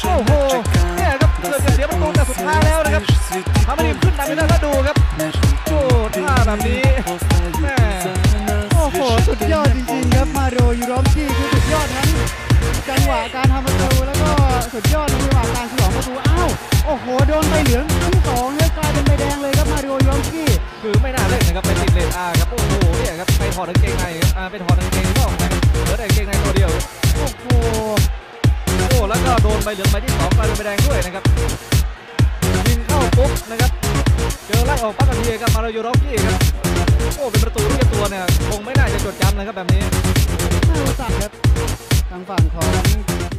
โอ้โหเนี่ยครับเกือบจะเสียประตูแต่สุดท้ายแล้วนะครับทำให้ทีมขึ้นนำไปได้แล้วดูครับโอ้ท่าแบบนี้แม่โอ้โหสุดยอดจริงๆครับมาริโอยูรอมกี้คือสุดยอดทั้งจังหวะการทำประตูแล้วก็สุดยอดในจังหวะการฉลองประตูอ้าวโอ้โหโดนใบเหลืองที่2แล้วกลายเป็นใบแดงเลยครับมาริโอยูรอมกี้คือไม่น่าเล่นนะครับเป็นติดเลนครับโอ้โหเนี่ยครับไปถอดกางเกงในไปถอดกางเกงนอกนะครับเหลือแต่กางเกงในตัวเดียวโอ้โหแล้วก็โดนใบเหลืองใบที่2กลายเป็นใบแดงด้วยนะครับยิงเข้าปุ๊บนะครับเจอไล่ออกปั๊บทันทีครับมาริโอยูรอมกี้ครับโอ้เป็นประตูที่ตัวเนี่ยคงไม่น่าจะจดจำนะครับแบบนี้น่าสงสารครับทางฝั่งของ